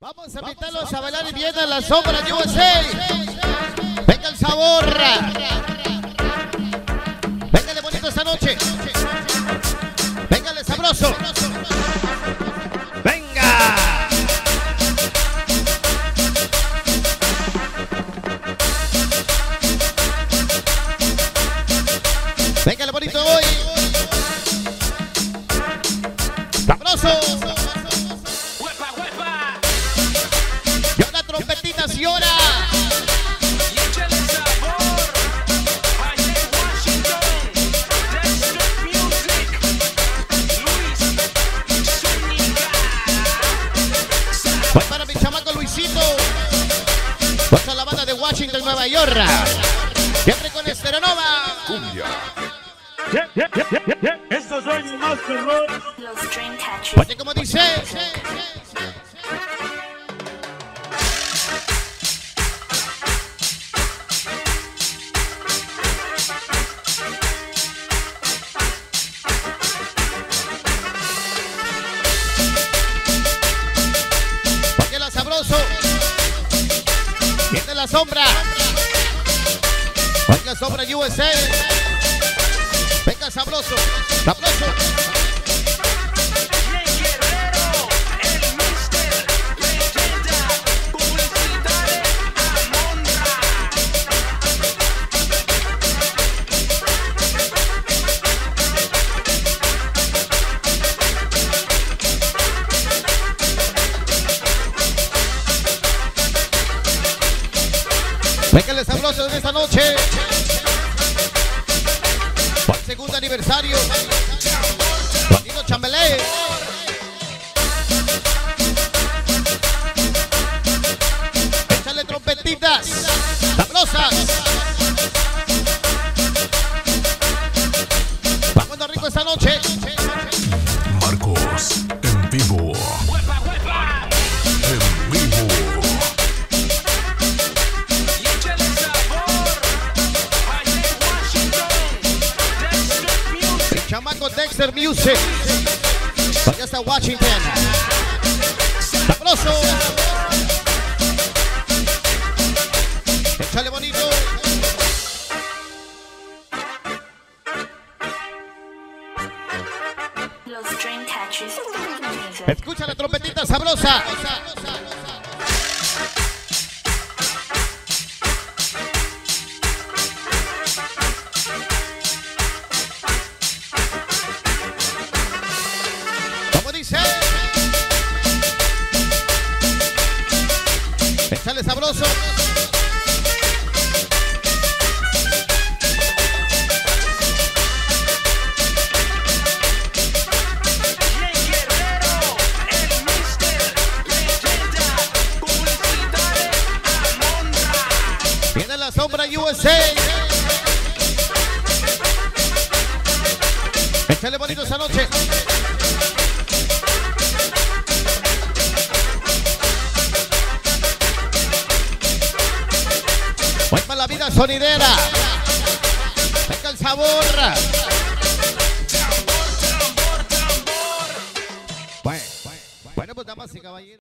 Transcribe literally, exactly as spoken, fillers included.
Vamos a invitarlos a bailar y bien a la sombra U S A. Venga el sabor. Véngale bonito esta noche. Véngale sabroso. Venga. Véngale bonito hoy. Sabroso. Y ahora trompetitas y ahora. Voy para mi chamaco Luisito. Voy a la banda de Washington, Nueva York. Siempre con Esteranova. Cumbia. Yeah, yeah, yeah, yeah, yeah. Estos son los Master Rock. Los Dreamcatchers. Oye, como dice. Oye, la sabroso. Viene la sombra. Oye, la sombra U S A. Venga, sabroso, sabroso. Venga, sabroso de esta noche. Por el segundo aniversario. Juanito Chambelé. Échale trompetitas sabrosas. Vamos rico esta noche. Marcos en vivo. En vivo. Chamaco Dexter Music. Allá está Washington. Sabroso. Échale bonito. Los Dreamcatchers. Escucha la trompetita sabrosa. ¿Cómo dice? Échale sabroso. Viene la sombra U S A. Échale bonito esa noche. Voy para la vida sonidera. Venga el sabor. Bueno, bueno, pues damas y caballeros.